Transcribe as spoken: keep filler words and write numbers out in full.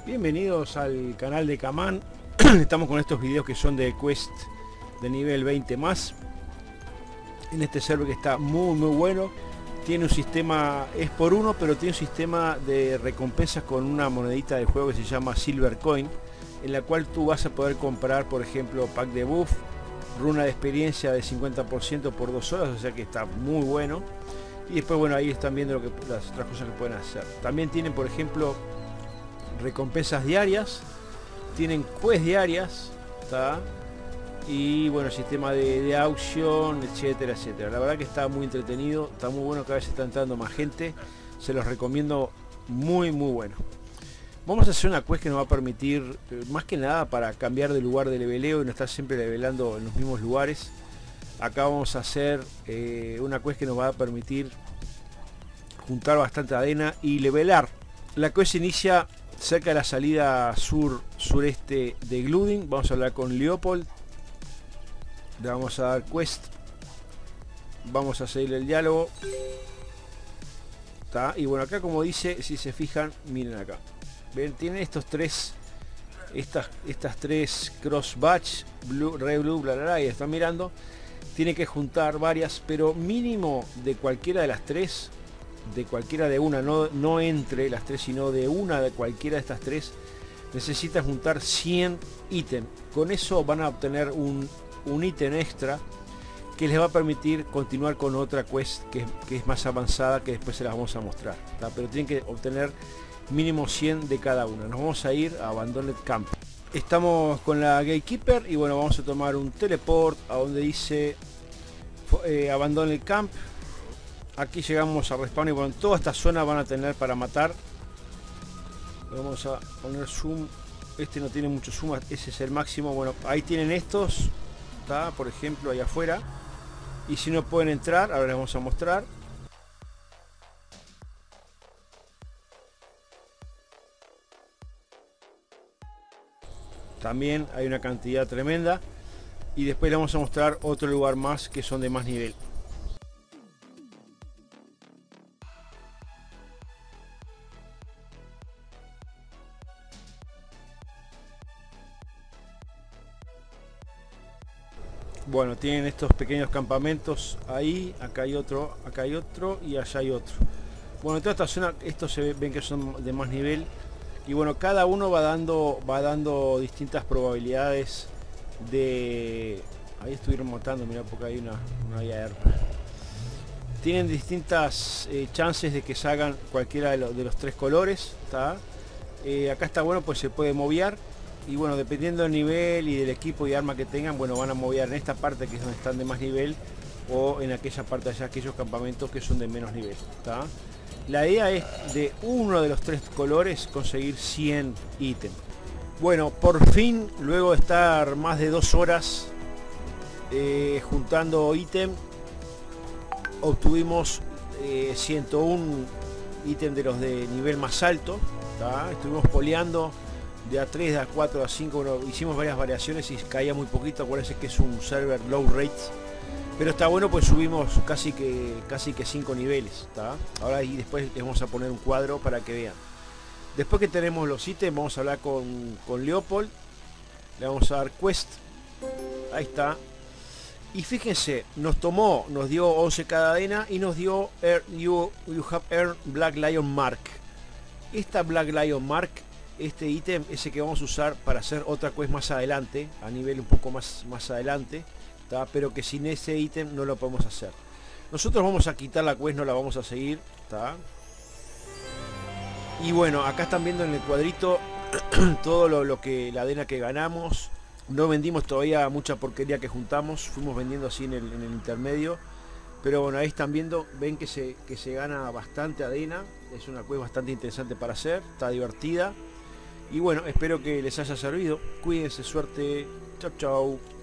Bienvenidos al canal de Kaman. Estamos con estos videos que son de quest de nivel veinte más. En este server que está muy muy bueno. Tiene un sistema, es por uno, pero tiene un sistema de recompensas con una monedita de juego que se llama Silver Coin, en la cual tú vas a poder comprar, por ejemplo, pack de buff, runa de experiencia de cincuenta por ciento por dos horas, o sea que está muy bueno. Y después, bueno, ahí están viendo lo que, las otras cosas que pueden hacer. También tienen, por ejemplo, recompensas diarias, tienen quest diarias, ¿tá? Y bueno, sistema de, de auction, etcétera, etcétera. La verdad que está muy entretenido, está muy bueno, cada vez está entrando más gente, se los recomiendo, muy muy bueno. Vamos a hacer una quest que nos va a permitir, más que nada, para cambiar de lugar de leveleo y no estar siempre levelando en los mismos lugares. Acá vamos a hacer eh, una quest que nos va a permitir juntar bastante arena y levelar. La quest se inicia cerca de la salida sur sureste de Gludin. Vamos a hablar con Leopold, le vamos a dar quest, vamos a seguir el diálogo, ¿tá? Y bueno, acá como dice, si se fijan, miren acá, ven, tiene estos tres, estas estas tres cross batch, blue, red, blue, bla bla bla, y están mirando, tiene que juntar varias, pero mínimo de cualquiera de las tres, de cualquiera de una, no, no entre las tres, sino de una de cualquiera de estas tres, necesita juntar cien ítems. Con eso van a obtener un, un ítem extra que les va a permitir continuar con otra quest que, que es más avanzada, que después se las vamos a mostrar, ¿tá? Pero tienen que obtener mínimo cien de cada una. Nos vamos a ir a Abandoned Camp. Estamos con la Gatekeeper y bueno, vamos a tomar un teleport a donde dice eh, Abandoned Camp. Aquí llegamos a respawn y bueno, toda esta zona van a tener para matar. Vamos a poner zoom. Este no tiene mucho zoom, ese es el máximo. Bueno, ahí tienen estos, ¿tá? Por ejemplo, ahí afuera. Y si no pueden entrar, ahora les vamos a mostrar. También hay una cantidad tremenda. Y después les vamos a mostrar otro lugar más que son de más nivel. Bueno, tienen estos pequeños campamentos ahí, acá hay otro, acá hay otro y allá hay otro. Bueno, en toda esta zona, estos se ven, ven que son de más nivel. Y bueno, cada uno va dando, va dando distintas probabilidades de... Ahí estuvieron matando, mira, porque hay una, una I A R. Tienen distintas eh, chances de que salgan cualquiera de, lo, de los tres colores, ¿tá? Eh, acá está bueno, pues se puede moviar. Y bueno, dependiendo del nivel y del equipo y arma que tengan, bueno, van a mover en esta parte que es donde están de más nivel, o en aquella parte allá, aquellos campamentos que son de menos nivel, ¿tá? La idea es de uno de los tres colores conseguir cien ítems. Bueno, por fin, luego de estar más de dos horas eh, juntando ítem, obtuvimos eh, ciento uno ítems de los de nivel más alto, ¿tá? Estuvimos poleando de A tres, de A cuatro, de A cinco, bueno, hicimos varias variaciones y caía muy poquito. Acuérdense que es un server low rates, pero está bueno, pues subimos casi que casi que cinco niveles, ¿tá? Ahora y después les vamos a poner un cuadro para que vean. Después que tenemos los ítems, vamos a hablar con, con Leopold, le vamos a dar quest, ahí está. Y fíjense, nos tomó, nos dio once cadena y nos dio you, you have earned Black Lion Mark. Esta Black Lion Mark, este ítem es el que vamos a usar para hacer otra quest más adelante, a nivel un poco más, más adelante, ¿tá? Pero que sin ese ítem no lo podemos hacer. Nosotros vamos a quitar la quest, no la vamos a seguir, ¿tá? Y bueno, acá están viendo en el cuadrito todo lo, lo que la arena que ganamos. No vendimos todavía mucha porquería que juntamos, fuimos vendiendo así en el, en el intermedio. Pero bueno, ahí están viendo, ven que se, que se gana bastante arena. Es una quest bastante interesante para hacer, está divertida. Y bueno, espero que les haya servido. Cuídense, suerte. Chau, chau.